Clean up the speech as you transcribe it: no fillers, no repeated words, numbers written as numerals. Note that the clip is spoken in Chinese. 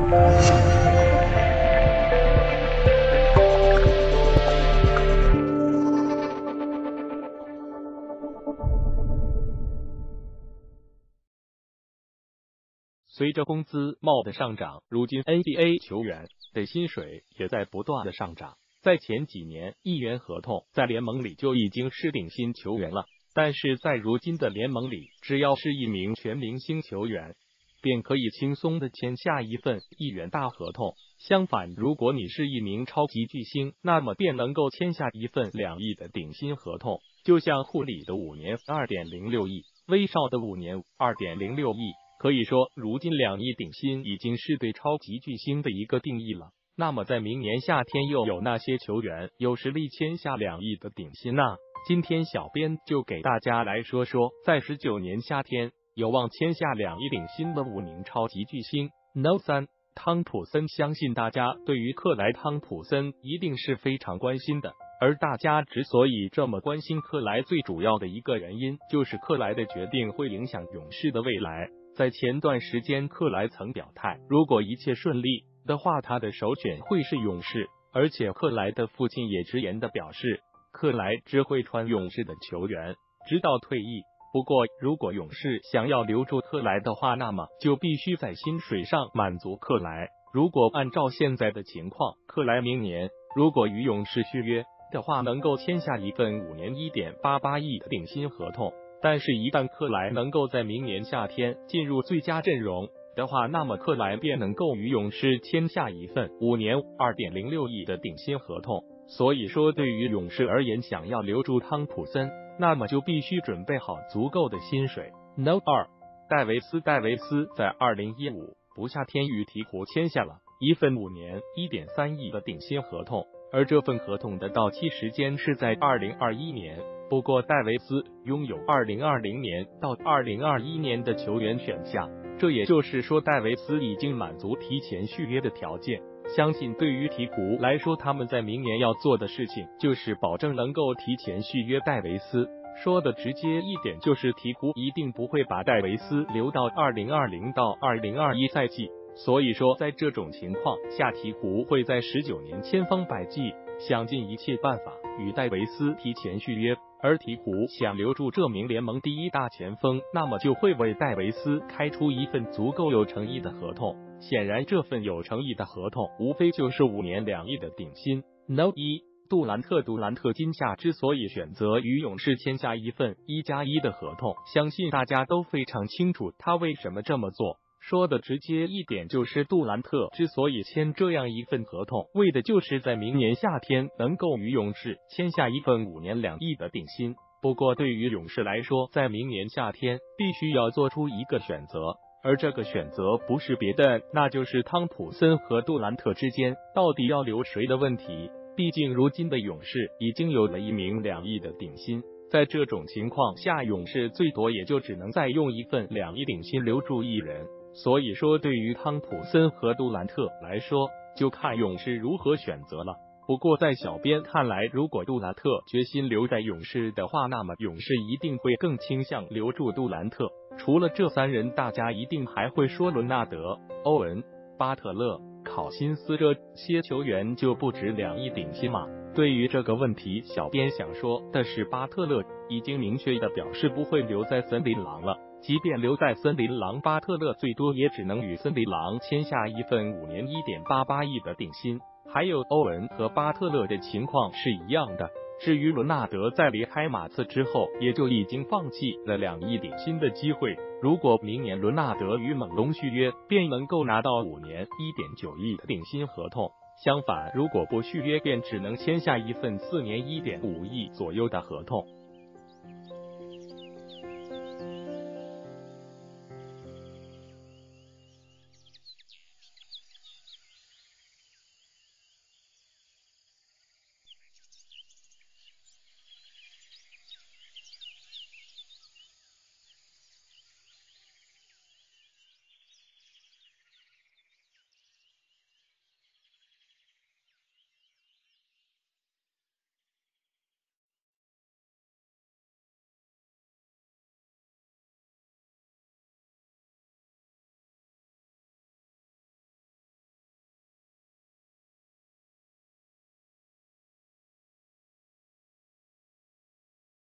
随着工资帽的上涨，如今 NBA 球员的薪水也在不断的上涨。在前几年，1元合同在联盟里就已经是顶薪球员了，但是在如今的联盟里，只要是一名全明星球员，便可以轻松的签下一份1元大合同。相反，如果你是一名超级巨星，那么便能够签下一份2亿的顶薪合同。就像库里的5年2.06亿，威少的5年2.06亿。可以说，如今2亿顶薪已经是对超级巨星的一个定义了。那么在明年夏天又有那些球员有实力签下2亿的顶薪呢？今天小编就给大家来说说，在19年夏天有望签下2亿顶薪的5名超级巨星。No. 3汤普森，相信大家对于克莱汤普森一定是非常关心的。而大家之所以这么关心克莱，最主要的一个原因就是克莱的决定会影响勇士的未来。在前段时间，克莱曾表态，如果一切顺利的话，他的首选会是勇士。而且克莱的父亲也直言的表示，克莱只会穿勇士的球员，直到退役。不过，如果勇士想要留住克莱的话，那么就必须在薪水上满足克莱。如果按照现在的情况，克莱明年如果与勇士续约的话，能够签下一份5年1.88亿的顶薪合同。但是，一旦克莱能够在明年夏天进入最佳阵容的话，那么克莱便能够与勇士签下一份5年2.06亿的顶薪合同。所以说，对于勇士而言，想要留住汤普森，那么就必须准备好足够的薪水。No. 2戴维斯在2015夏天与鹈鹕签下了一份5年1.3亿的顶薪合同，而这份合同的到期时间是在2021年。不过，戴维斯拥有2020年到2021年的球员选项，这也就是说，戴维斯已经满足提前续约的条件。相信对于鹈鹕来说，他们在明年要做的事情就是保证能够提前续约戴维斯。说的直接一点，就是鹈鹕一定不会把戴维斯留到2020到2021赛季。所以说，在这种情况下，鹈鹕会在19年千方百计想尽一切办法与戴维斯提前续约。而鹈鹕想留住这名联盟第一大前锋，那么就会为戴维斯开出一份足够有诚意的合同。显然，这份有诚意的合同无非就是5年2亿的顶薪。No. 1杜兰特今夏之所以选择与勇士签下一份1+1的合同，相信大家都非常清楚他为什么这么做。说的直接一点，就是杜兰特之所以签这样一份合同，为的就是在明年夏天能够与勇士签下一份5年2亿的顶薪。不过，对于勇士来说，在明年夏天必须要做出一个选择，而这个选择不是别的，那就是汤普森和杜兰特之间到底要留谁的问题。毕竟，如今的勇士已经有了一名2亿的顶薪。在这种情况下，勇士最多也就只能再用一份2亿顶薪留住一人。所以说，对于汤普森和杜兰特来说，就看勇士如何选择了。不过在小编看来，如果杜兰特决心留在勇士的话，那么勇士一定会更倾向留住杜兰特。除了这3人，大家一定还会说伦纳德、欧文、巴特勒、考辛斯这些球员就不值2亿顶薪吗？对于这个问题，小编想说的是，巴特勒已经明确的表示不会留在森林狼了。即便留在森林狼，巴特勒最多也只能与森林狼签下一份5年1.88亿的顶薪。还有欧文和巴特勒的情况是一样的。至于伦纳德，在离开马刺之后，也就已经放弃了2亿顶薪的机会。如果明年伦纳德与猛龙续约，便能够拿到5年1.9亿的顶薪合同。相反，如果不续约，便只能签下一份4年1.5亿左右的合同。